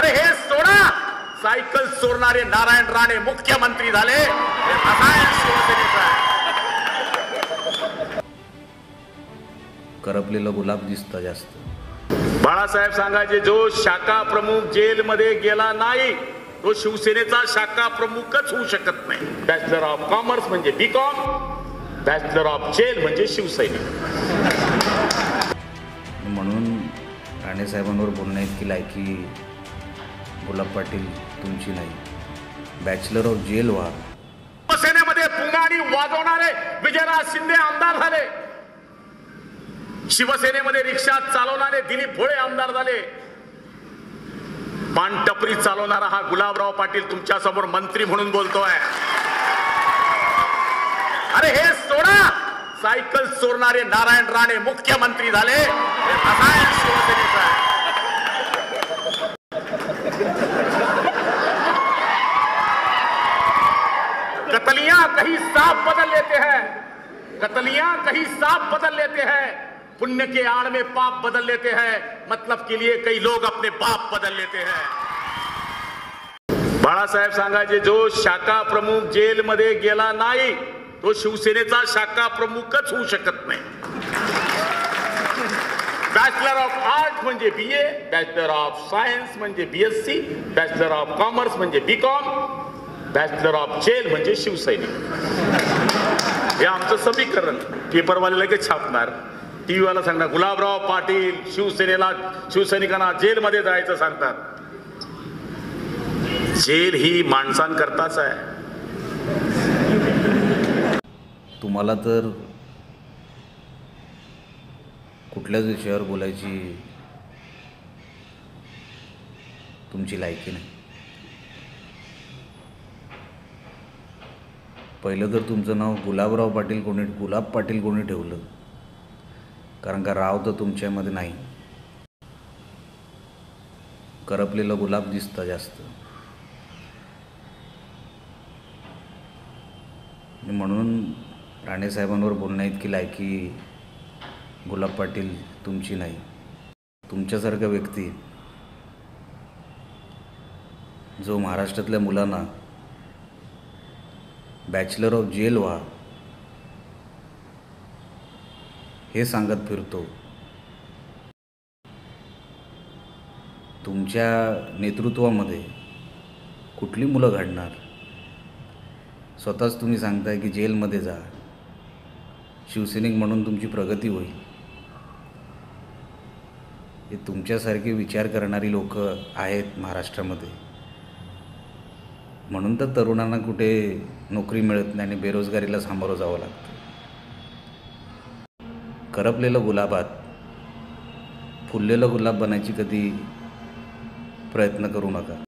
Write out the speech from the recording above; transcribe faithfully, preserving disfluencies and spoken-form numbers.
अरे हे सोडा, सायकल चोरणारे नारायण राणे मुख्यमंत्री झाले, हे रसायन शिवसेनेचं आहे. करपलेला गुलाब दिसता जास्त. बाळासाहेब सांगायचे, जो शाखा प्रमुख जेलमध्ये गेला नाही तो शिवसेनेचा शाखा प्रमुखच होऊ शकत नाही. बॅचलर ऑफ कॉमर्स म्हणजे B com, bachelor of jail म्हणजे शिवसैनिक. म्हणून राणे साहेबांवर बोलण्या इतकी लायकी गुलाब पाटील तुमची नाही. बॅचलर ऑफ जेल व्हा. शिवसेनेमध्ये पुंगाणी वाजवणारे विजयराज शिंदे आमदार झाले. शिवसेनेमध्ये रिक्षा चालवणारे दिलीप भोळे आमदार झाले. पानटपरी चालवणारा हा गुलाबराव पाटील तुमच्या समोर मंत्री म्हणून बोलतोय. अरे हे सोडा, सायकल चोरणारे नारायण राणे मुख्यमंत्री झाले, हे रसायन शिवसेनेचं आहे. कतलियां कहीं सांप बदल लेते हैं, कतलियां कहीं सांप बदल लेते हैं, पुण्य के आड़ में पाप बदल लेते हैं, मतलब के लिए कई लोग अपने बाप बदल लेते हैं. बाळासाहेब सांगायचे, जो शाखा प्रमुख जेलमध्ये गेला नाही तो शिवसेनेचा शाखा प्रमुखच होऊ शकत नाही. बॅचलर ऑफ आर्ट म्हणजे B A, bachelor of science म्हणजे B S C, bachelor of commerce म्हणजे B com, bachelor of jail म्हणजे शिवसैनिक. हे आमचं समीकरण पेपरवाले लगेच छापणार, टीव्हीवाला सांगणार गुलाबराव पाटील शिवसेनेला शिवसैनिकांना जेलमध्ये जायचं सांगतात. जेल ही माणसांकरताच आहे. तुम्हाला तर कुठल्याच विषयावर बोलायची तुमची लायकी नाही. पहिलं तर तुमचं नाव गुलाबराव पाटील कोणी गुलाब पाटील कोणी ठेवलं, कारण का राव तर तुमच्यामध्ये नाही. करपलेला गुलाब दिसता जास्त. म्हणून राणे साहेबांवर बोलण्या इतकी लायकी गुलाब पाटील तुमची नाही. तुमच्यासारखा व्यक्ती जो महाराष्ट्रातल्या मुलांना बॅचलर ऑफ जेल व्हा हे सांगत फिरतो, तुमच्या नेतृत्वामध्ये कुठली मुलं घडणार? स्वतःच तुम्ही सांगताय की जेलमध्ये जा, शिवसैनिक म्हणून तुमची प्रगती होईल. हे तुमच्यासारखे विचार करणारी लोक आहेत महाराष्ट्रामध्ये. म्हणून तर तरुणांना कुठे नोकरी मिळत नाही आणि बेरोजगारीला सामोरं जावं लागतं. करपलेलं गुलाबात फुललेलं गुलाब बनायची कधी प्रयत्न करू नका.